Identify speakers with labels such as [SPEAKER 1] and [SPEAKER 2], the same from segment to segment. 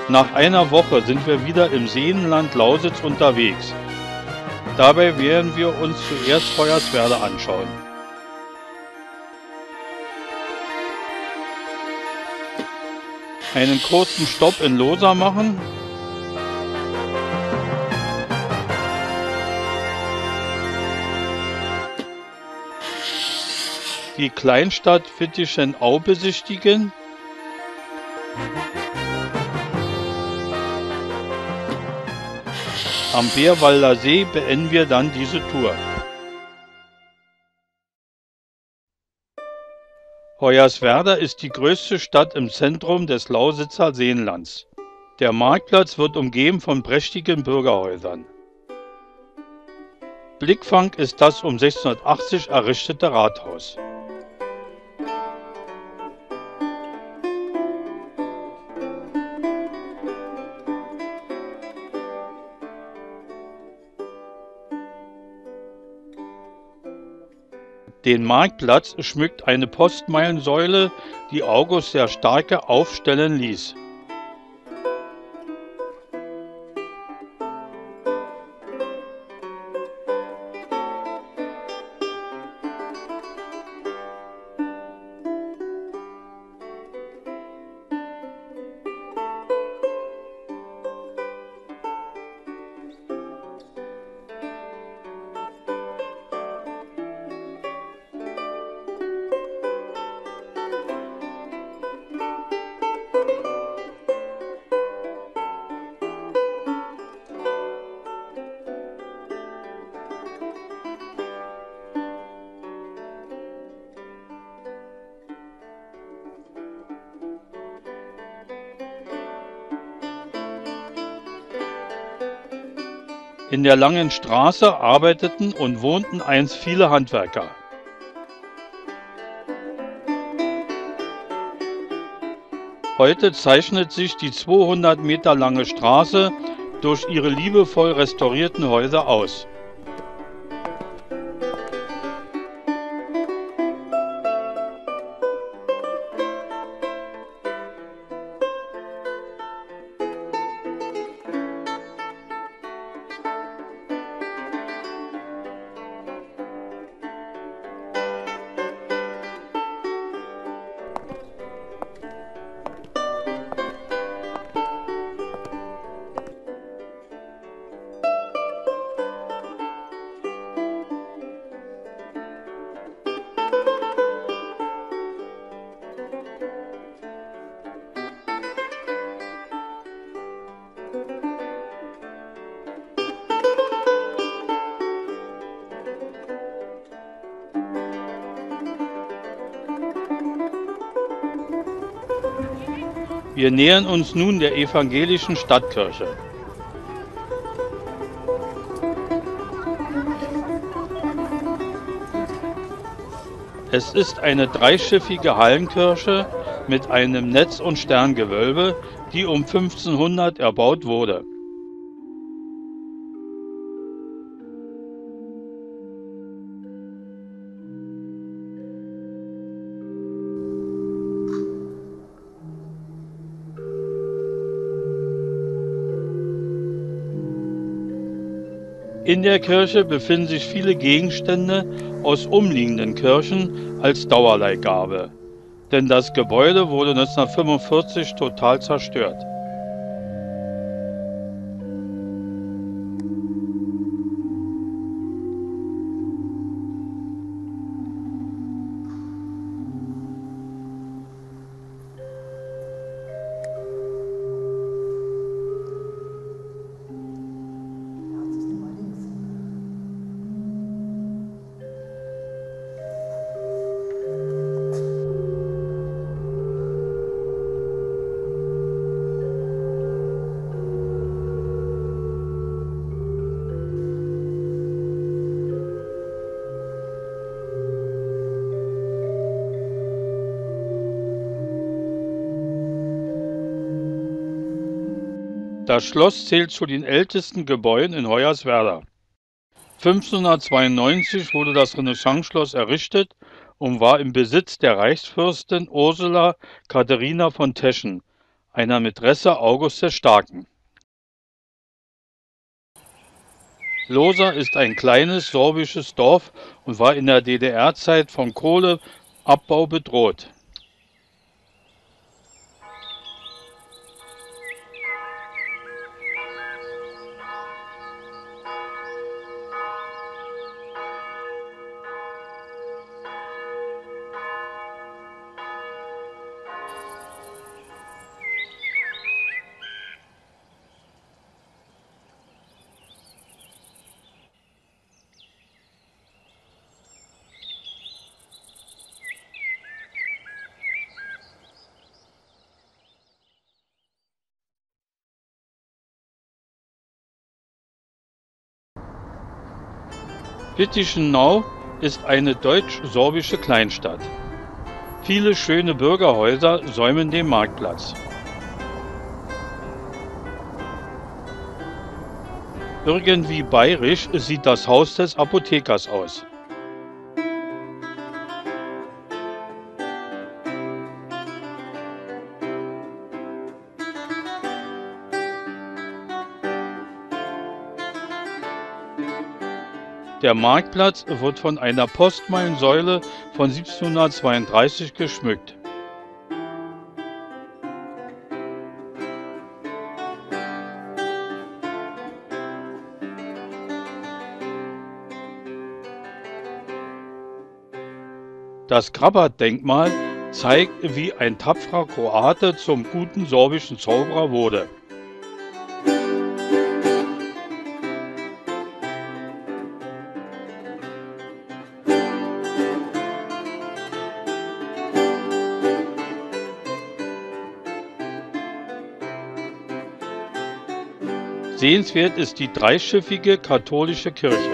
[SPEAKER 1] Nach einer Woche sind wir wieder im Seenland Lausitz unterwegs. Dabei werden wir uns zuerst Hoyerswerda anschauen. Einen kurzen Stopp in Loosa machen. Die Kleinstadt Wittischenau besichtigen. Am Bärwalder See beenden wir dann diese Tour. Hoyerswerda ist die größte Stadt im Zentrum des Lausitzer Seenlands. Der Marktplatz wird umgeben von prächtigen Bürgerhäusern. Blickfang ist das um 1680 errichtete Rathaus. Den Marktplatz schmückt eine Postmeilensäule, die August der Starke aufstellen ließ. In der Langen Straße arbeiteten und wohnten einst viele Handwerker. Heute zeichnet sich die 200 Meter lange Straße durch ihre liebevoll restaurierten Häuser aus. Wir nähern uns nun der evangelischen Stadtkirche. Es ist eine dreischiffige Hallenkirche mit einem Netz- und Sterngewölbe, die um 1500 erbaut wurde. In der Kirche befinden sich viele Gegenstände aus umliegenden Kirchen als Dauerleihgabe, denn das Gebäude wurde 1945 total zerstört. Das Schloss zählt zu den ältesten Gebäuden in Hoyerswerda. 1592 wurde das Renaissanceschloss errichtet und war im Besitz der Reichsfürstin Ursula Katharina von Teschen, einer Mätresse August des Starken. Lohsa ist ein kleines sorbisches Dorf und war in der DDR-Zeit vom Kohleabbau bedroht. Wittichenau ist eine deutsch-sorbische Kleinstadt. Viele schöne Bürgerhäuser säumen den Marktplatz. Irgendwie bayerisch sieht das Haus des Apothekers aus. Der Marktplatz wird von einer Postmeilensäule von 1732 geschmückt. Das Krabat-Denkmal zeigt, wie ein tapferer Kroate zum guten sorbischen Zauberer wurde. Sehenswert ist die dreischiffige katholische Kirche.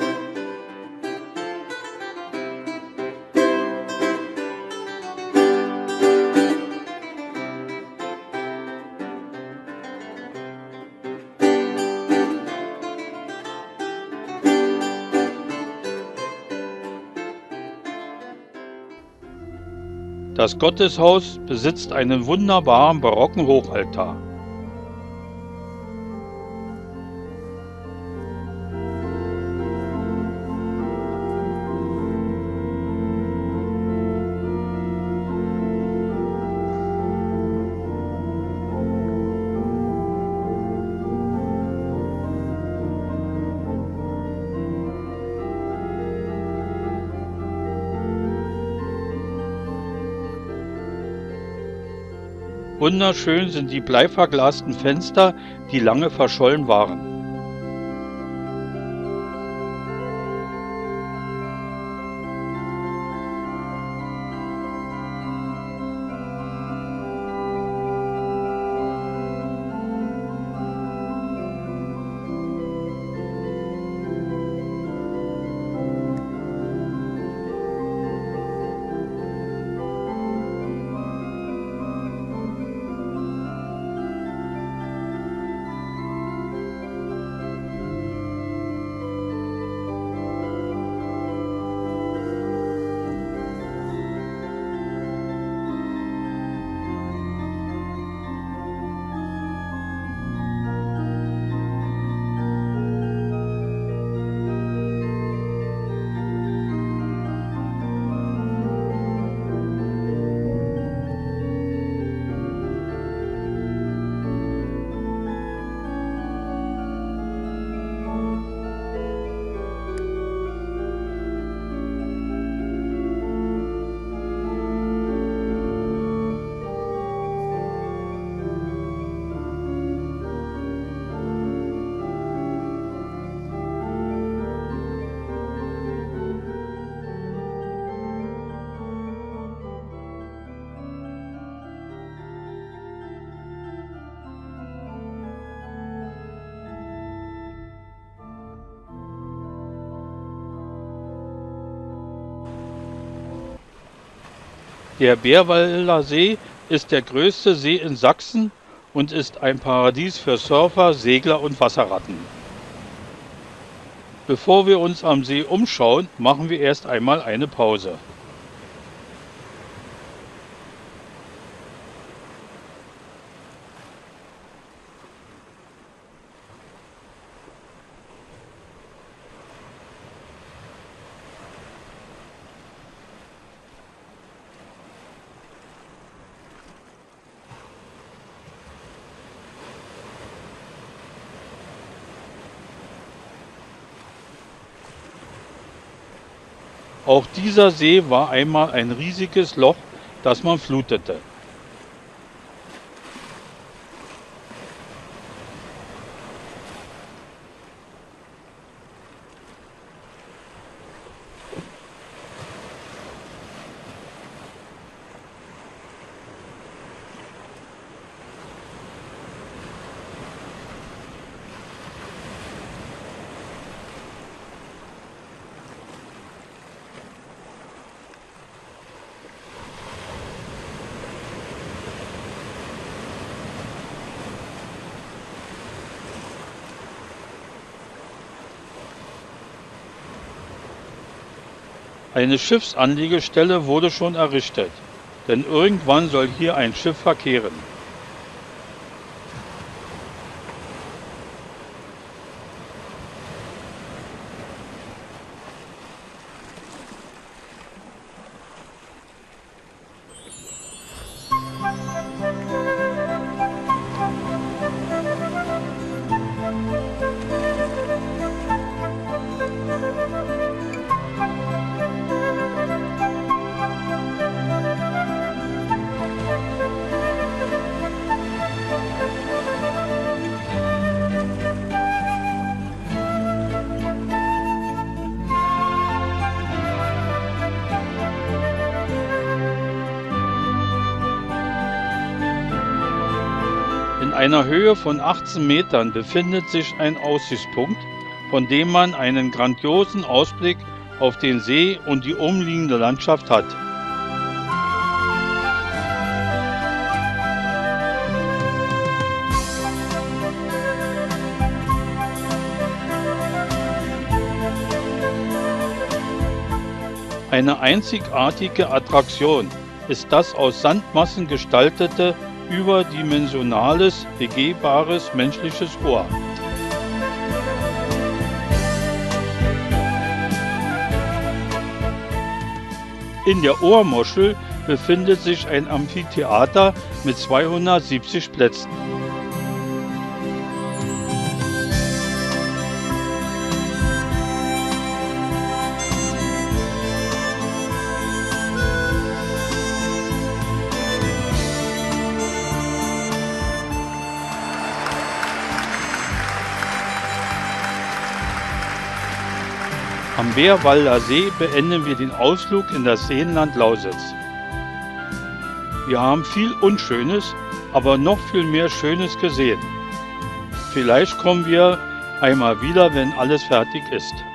[SPEAKER 1] Das Gotteshaus besitzt einen wunderbaren barocken Hochaltar. Wunderschön sind die bleiverglasten Fenster, die lange verschollen waren. Der Bärwalder See ist der größte See in Sachsen und ist ein Paradies für Surfer, Segler und Wasserratten. Bevor wir uns am See umschauen, machen wir erst einmal eine Pause. Auch dieser See war einmal ein riesiges Loch, das man flutete. Eine Schiffsanlegestelle wurde schon errichtet, denn irgendwann soll hier ein Schiff verkehren. In einer Höhe von 18 Metern befindet sich ein Aussichtspunkt, von dem man einen grandiosen Ausblick auf den See und die umliegende Landschaft hat. Eine einzigartige Attraktion ist das aus Sandmassen gestaltete, überdimensionales, begehbares menschliches Ohr. In der Ohrmuschel befindet sich ein Amphitheater mit 270 Plätzen. Am Bärwalder See beenden wir den Ausflug in das Seenland Lausitz. Wir haben viel Unschönes, aber noch viel mehr Schönes gesehen. Vielleicht kommen wir einmal wieder, wenn alles fertig ist.